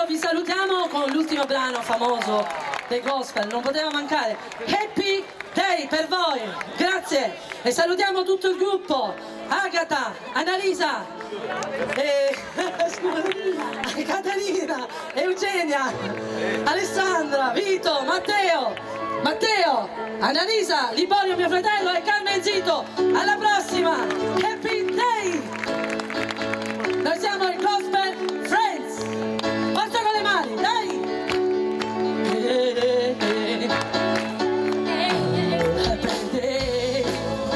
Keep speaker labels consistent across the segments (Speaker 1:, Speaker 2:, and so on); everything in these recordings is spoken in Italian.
Speaker 1: adesso vi salutiamo con l'ultimo brano famoso dei gospel, non poteva mancare. Happy Day per voi, grazie. E salutiamo tutto il gruppo, Agata, Annalisa, Caterina, Eugenia, Alessandra, Vito, Matteo, Annalisa, Liborio mio fratello e Carmen Zito. Alla prossima, Happy Day! Noi siamo il Gospel Friends! Forza con le mani, dai! Happy Day!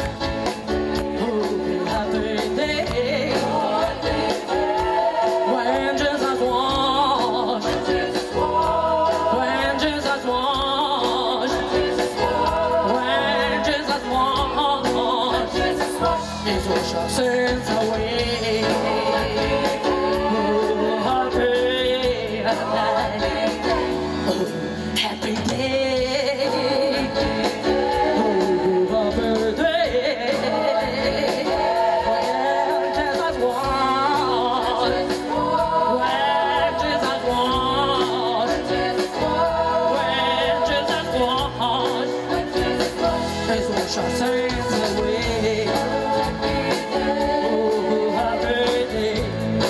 Speaker 1: Oh, happy day! When Jesus washed, when Jesus washed, when Jesus washed, He washed our sins away. Oh, happy day. Oh, happy day. When Jesus washed, when Jesus washed, when Jesus washed, He washed our sins away. Oh, happy day.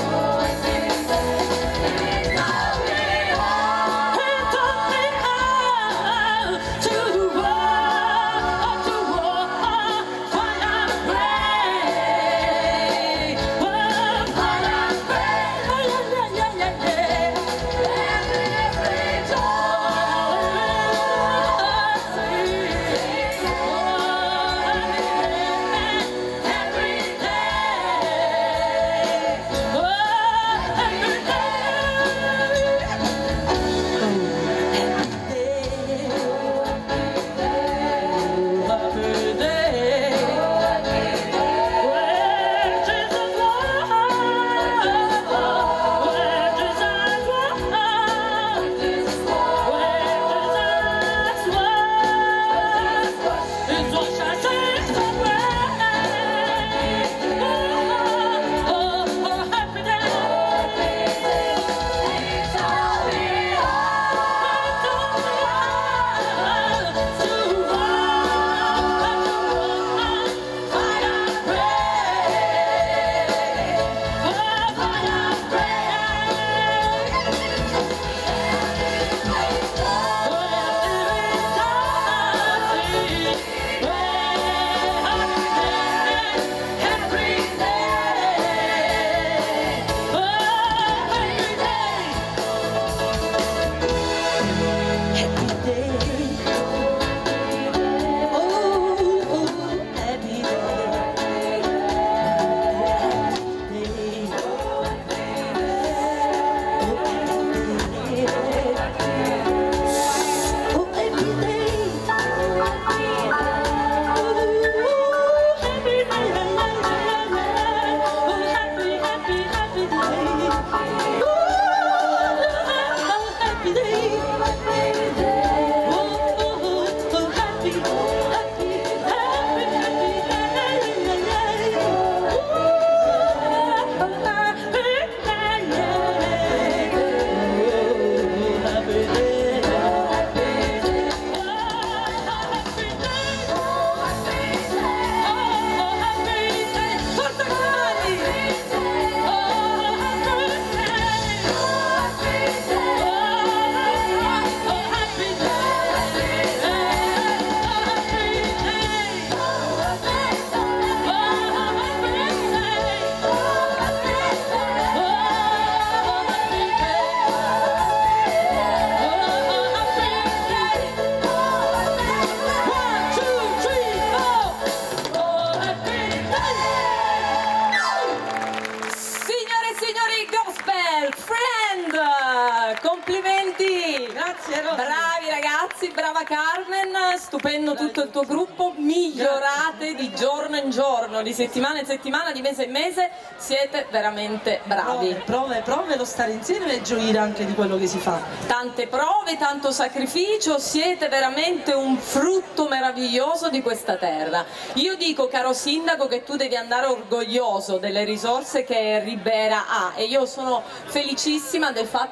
Speaker 2: Bravi ragazzi, brava Carmen, stupendo tutto il tuo gruppo, migliorate di giorno in giorno, di settimana in settimana, di mese in mese, siete veramente bravi.
Speaker 1: Prove, lo stare insieme e gioire anche di quello che si fa.
Speaker 2: Tante prove, tanto sacrificio, siete veramente un frutto meraviglioso di questa terra. Io dico, caro sindaco, che tu devi andare orgoglioso delle risorse che Ribera ha, e io sono felicissima del fatto che vi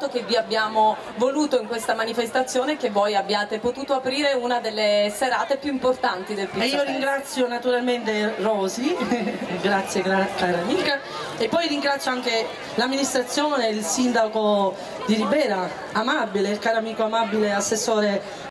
Speaker 2: abbiamo voluto in questa manifestazione è che voi abbiate potuto aprire una delle serate più importanti del Pizza
Speaker 1: E io
Speaker 2: Fest.
Speaker 1: ringrazio naturalmente Rosy, grazie cara amica, e poi ringrazio anche l'amministrazione, il sindaco di Ribera, amabile, il caro amico amabile assessore